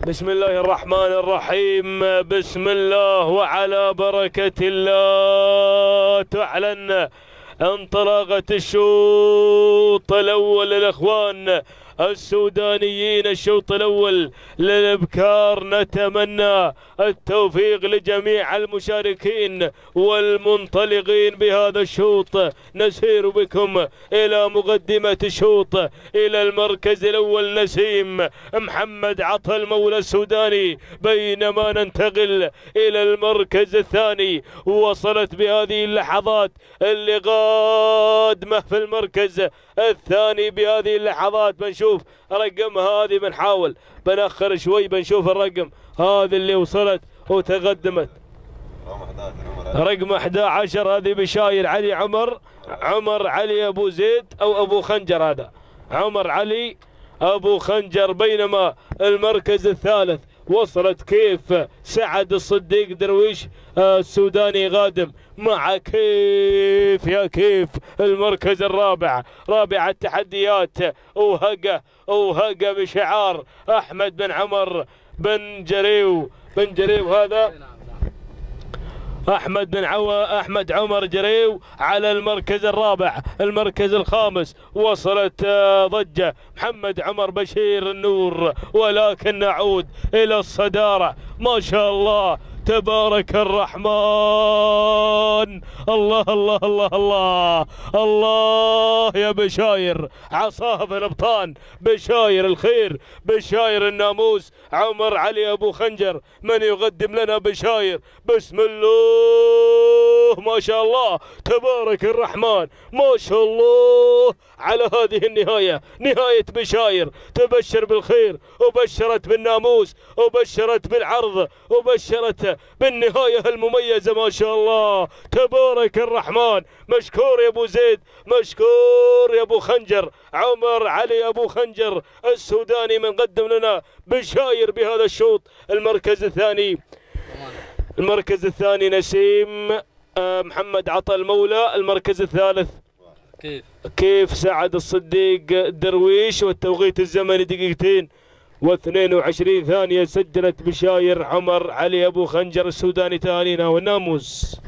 بسم الله الرحمن الرحيم. بسم الله وعلى بركة الله تعلن انطلاقة الشوط الأول للإخوان السودانيين. الشوط الأول للإبكار، نتمنى التوفيق لجميع المشاركين والمنطلقين بهذا الشوط. نسير بكم إلى مقدمة الشوط. إلى المركز الأول نسيم محمد عطا المولى السوداني، بينما ننتقل إلى المركز الثاني. وصلت بهذه اللحظات اللي قادمة في المركز الثاني بهذه اللحظات. بنشوف رقم هذه، بنحاول بنأخر شوي بنشوف الرقم هذه اللي وصلت وتقدمت. رقم 11 هذه بشاير علي عمر علي أبو زيد أو أبو خنجر، هذا عمر علي أبو خنجر. بينما المركز الثالث وصلت كيف سعد الصديق درويش السوداني غادم مع كيف يا كيف. المركز الرابع، رابع التحديات، وهقة بشعار أحمد بن عمر بن جريو هذا أحمد عمر جريو على المركز الرابع. المركز الخامس وصلت ضجة محمد عمر بشير النور، ولكن نعود إلى الصدارة. ما شاء الله تبارك الرحمن. الله الله الله الله الله يا بشاير عصاه في الابطان، بشاير الخير، بشاير الناموس. عمر علي ابو خنجر من يقدم لنا بشاير. بسم الله ما شاء الله تبارك الرحمن، ما شاء الله على هذه النهاية. نهاية بشاير تبشر بالخير، وبشرت بالناموس، وبشرت بالعرض، وبشرت بالنهاية المميزة. ما شاء الله تبارك الرحمن. مشكور يا ابو زيد، مشكور يا ابو خنجر. عمر علي ابو خنجر السوداني من قدم لنا بشاير بهذا الشوط. المركز الثاني نسيم محمد عطا المولى. المركز الثالث كيف سعد الصديق درويش، والتوقيت الزمني 2 و22 ثانية. سجلت بشاير عمر علي أبو خنجر السوداني تهانينا والناموس.